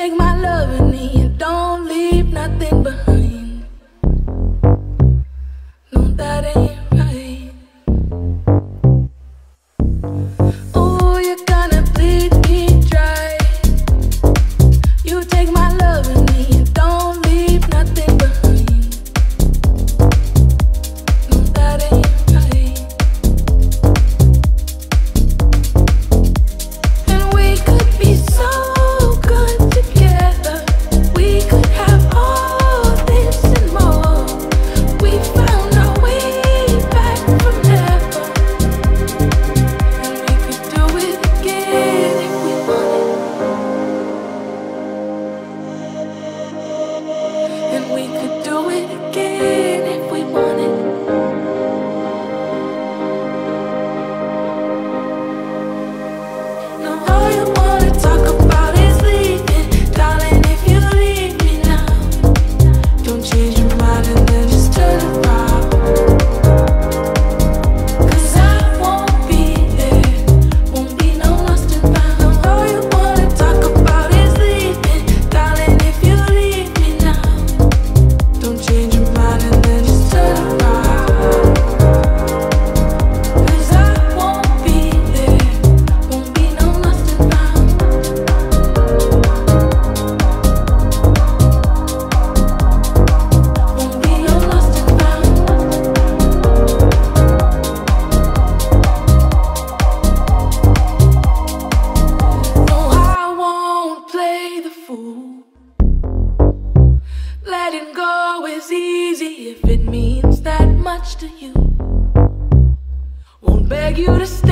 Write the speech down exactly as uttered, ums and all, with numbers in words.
take my loving and you don't leave nothing behind. No, that ain't right. Oh, you're gonna bleed me dry. You take my loving and you don't leave nothing behind. No, that ain't right. And we could be so good together. We could have all this and more. We found our way back from never. And we could do it again if we wanted. And we could do it again if we wanted. Now all you wanna talk about is leaving. Darling, if you leave me now, don't change your mind and then just turn around. 'Cause I won't be there, won't be no lost and found. Now all you wanna talk about is leaving. Darling, if you leave me now, don't change your mind and then just turn around. 'Cause I won't be there, won't be no lost and found. Won't be no lost and found. No, I won't play the fool. Letting go is easy if it means that much to you. Won't beg you to stay.